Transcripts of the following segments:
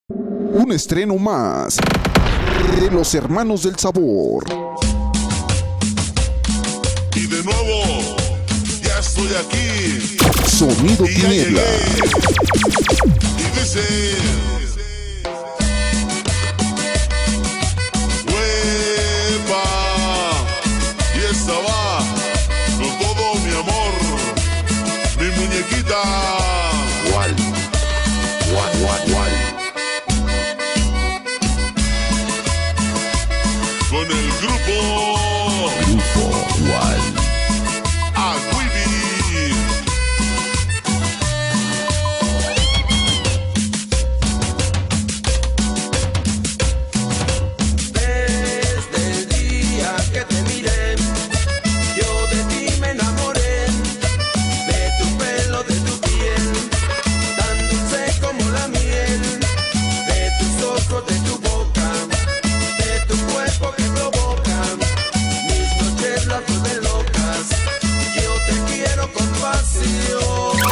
Un estreno más de los Hermanos del Sabor. Y de nuevo, ya estoy aquí. Sonido Y ya Tiniebla. llegué. Y dice: ¡Huepa! Y esta va con todo mi amor, mi muñequita. Wal. Con el grupo Grupo Wal. Agüibi. Desde el día que te miré, yo de ti me enamoré, de tu pelo, de tu piel, tan dulce como la miel, de tus ojos, de tu boca, de tu cuerpo que provoca mis noches las vuelven locas. Yo te quiero con pasión.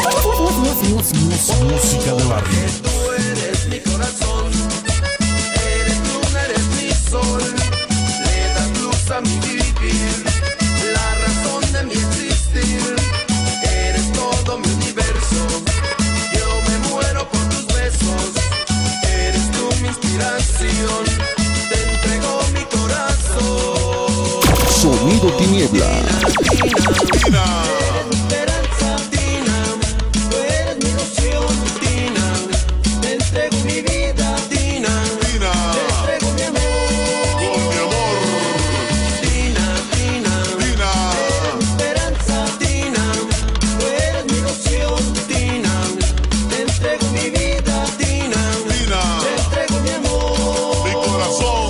Música de barrio. Tú eres mi corazón, eres luna, eres mi sol, le das luz a mi vivir, la razón de mi existir, eres todo mi universo, yo me muero por tus besos, eres tú mi inspiración, te entrego mi corazón. Sonido Tiniebla. Tina. Eres mi esperanza, Tina, tú eres mi ilusión, Tina, te entrego mi vida, Tina, Tina. te entrego mi amor, Con mi amor. Tina, Tina, Tina. eres mi esperanza, Tina, tú eres mi ilusión, Tina, te entrego mi vida, Tina, Tina. te entrego mi amor. Mi corazón.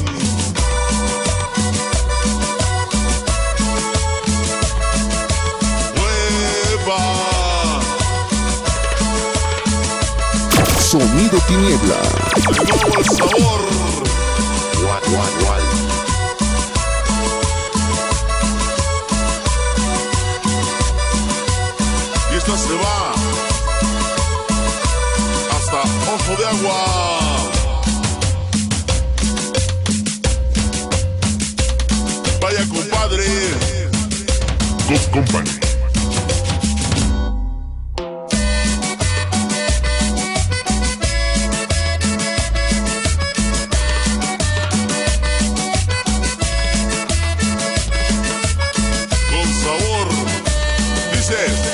¡Huepa! Sonido Tiniebla. De nuevo el sabor. Wal. Y esta se va hasta Ojo de Agua. Vaya compadre. Good Company. Con sabor. Dice: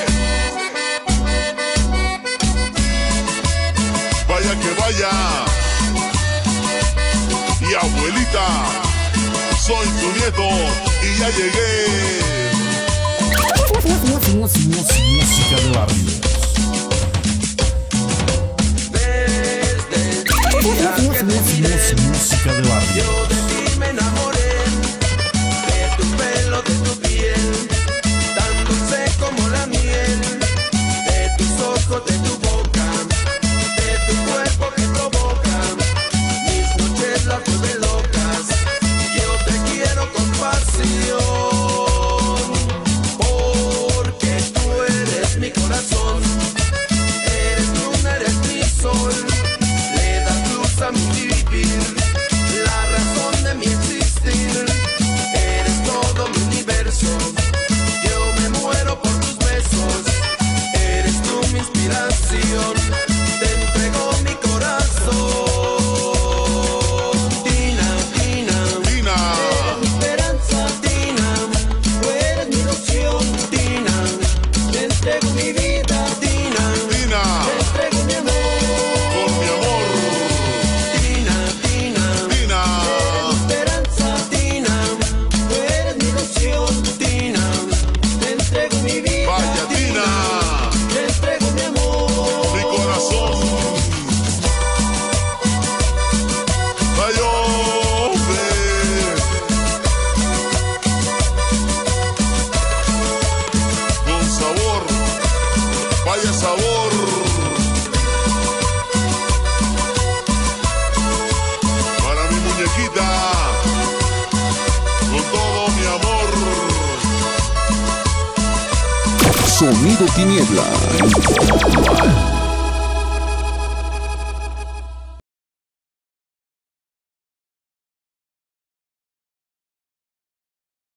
vaya que vaya. Y abuelita, soy tu nieto y ya llegué. Música de barrio. Desde el día que te miré, Música de barrio. yo de ti me enamoré, de tu pelo, de tu piel, tan dulce como la miel, de tus ojos, de tu boca, de tu cuerpo que provoca mis noches las vuelven locas. Yo te quiero con pasión, porque tú eres mi corazón, eres luna, eres mi sol, le das luz a mi vivir, la razón de mi existir, eres todo mi universo, yo me muero por tus besos, eres tú mi inspiración, te entrego mi corazón. Tina, Tina, Tina. eres mi esperanza, Tina, tú eres mi ilusión, Tina, te entrego mi vida, Tina, Tina. te entrego mi amor. Con mi amor. Tina, Tina, Tina. eres mi esperanza, Tina, tú eres mi ilusión, Tina, te entrego mi vida, Vaya Tina. te entrego mi amor. Mi corazón. Vaya hombre. Con sabor. Vaya sabor. Para mi muñequita. Con todo mi amor. Sonido Tiniebla.